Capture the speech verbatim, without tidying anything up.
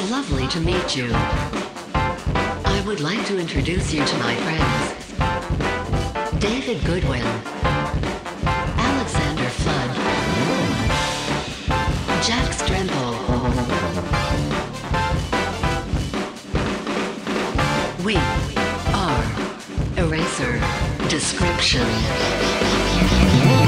Lovely to meet you. I would like to introduce you to my friends. David Goodwin. Alexander Flood. Jack Strempel. We are Eraser. Description.